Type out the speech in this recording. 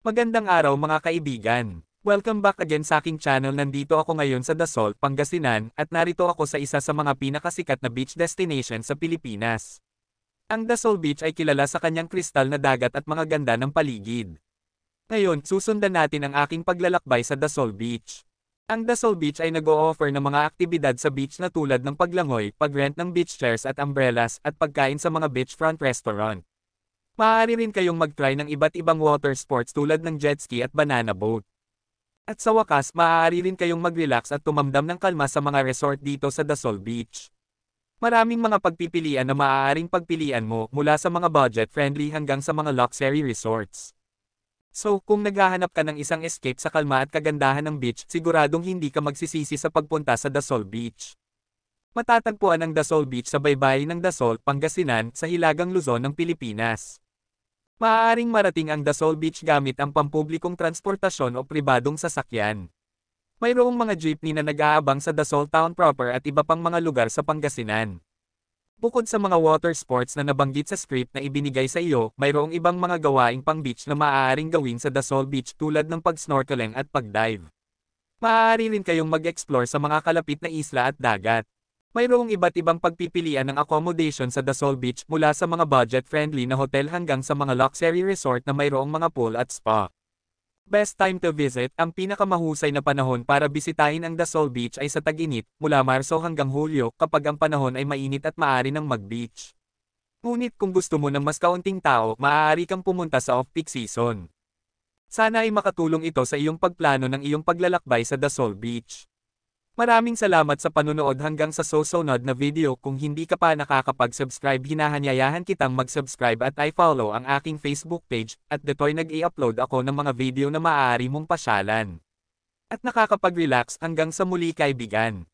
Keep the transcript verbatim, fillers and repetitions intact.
Magandang araw mga kaibigan. Welcome back again sa aking channel. Nandito ako ngayon sa Dasol, Pangasinan, at narito ako sa isa sa mga pinakasikat na beach destination sa Pilipinas. Ang Dasol Beach ay kilala sa kanyang kristal na dagat at mga ganda ng paligid. Ngayon, susundan natin ang aking paglalakbay sa Dasol Beach. Ang Dasol Beach ay nag-o-offer ng mga aktibidad sa beach na tulad ng paglangoy, pag-rent ng beach chairs at umbrellas, at pagkain sa mga beachfront restaurant. Maaari rin kayong mag-try ng iba't ibang water sports tulad ng jet ski at banana boat. At sa wakas, maaari rin kayong mag-relax at tumamdam ng kalma sa mga resort dito sa Dasol Beach. Maraming mga pagpipilian na maaaring pagpilian mo mula sa mga budget-friendly hanggang sa mga luxury resorts. So, kung naghahanap ka ng isang escape sa kalma at kagandahan ng beach, siguradong hindi ka magsisisi sa pagpunta sa Dasol Beach. Matatagpuan ang Dasol Beach sa baybayin ng Dasol, Pangasinan, sa Hilagang Luzon ng Pilipinas. Maaaring marating ang Dasol Beach gamit ang pampublikong transportasyon o pribadong sasakyan. Mayroong mga jeepney na nag-aabang sa Dasol Town proper at iba pang mga lugar sa Pangasinan. Bukod sa mga water sports na nabanggit sa script na ibinigay sa iyo, mayroong ibang mga gawaing pang beach na maaaring gawin sa Dasol Beach tulad ng pag-snorkeling at pag-dive. Maaari rin kayong mag-explore sa mga kalapit na isla at dagat. Mayroong iba't ibang pagpipilian ng accommodation sa Dasol Beach mula sa mga budget-friendly na hotel hanggang sa mga luxury resort na mayroong mga pool at spa. Best time to visit, ang pinakamahusay na panahon para bisitahin ang Dasol Beach ay sa tag-init, mula Marso hanggang Hulyo kapag ang panahon ay mainit at maaari ng mag-beach. Ngunit kung gusto mo ng mas kaunting tao, maaari kang pumunta sa off-peak season. Sana ay makatulong ito sa iyong pagplano ng iyong paglalakbay sa Dasol Beach. Maraming salamat sa panunood hanggang sa susunod na video. Kung hindi ka pa nakakapag-subscribe, hinahanyayahan kitang mag-subscribe at i-follow ang aking Facebook page, at dito'y nag-i-upload ako ng mga video na maaari mong pasyalan. At nakakapag-relax hanggang sa muli kaibigan.